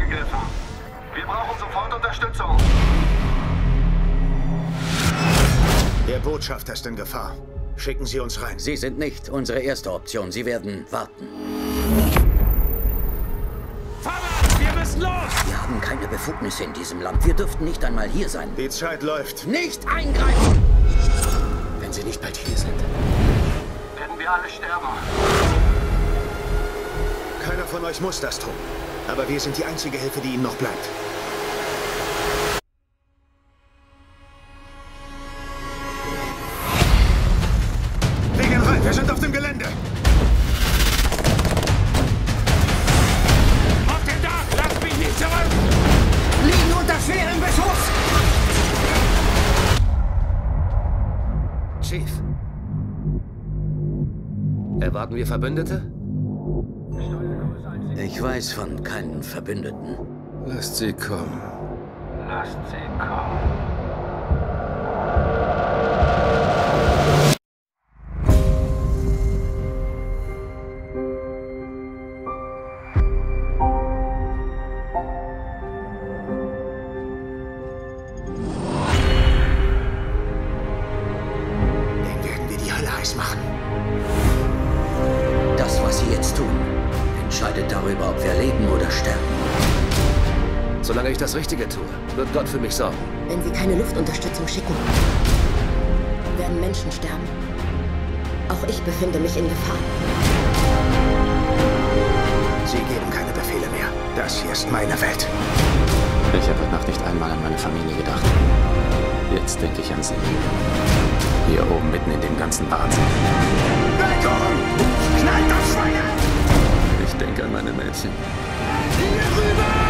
angegriffen. Wir brauchen sofort Unterstützung. Der Botschafter ist in Gefahr. Schicken Sie uns rein. Sie sind nicht unsere erste Option. Sie werden warten. Vorwärts! Wir müssen los! Wir haben keine Befugnisse in diesem Land. Wir dürften nicht einmal hier sein. Die Zeit läuft. Nicht eingreifen! Wenn Sie nicht bald hier sind. Werden wir alle sterben. Keiner von euch muss das tun. Aber wir sind die einzige Hilfe, die Ihnen noch bleibt. Wir gehen rein. Wir sind auf dem Gelände. Auf dem Dach! Lasst mich nicht zurück! Liegen unter schwerem Beschuss! Chief. Erwarten wir Verbündete? Ich weiß von keinen Verbündeten. Lasst sie kommen. Lasst sie kommen. Den werden wir die Hölle heiß machen. Das, was Sie jetzt tun, entscheidet darüber, ob wir leben oder sterben. Solange ich das Richtige tue, wird Gott für mich sorgen. Wenn Sie keine Luftunterstützung schicken, werden Menschen sterben. Auch ich befinde mich in Gefahr. Sie geben keine Befehle mehr. Das hier ist meine Welt. Ich habe heute Nacht nicht einmal an meine Familie gedacht. Jetzt denke ich an sie. Hier oben mitten in dem ganzen Wahnsinn. Deckung! Knallt das Schwein! Ich denke an meine Mädchen. Hier rüber!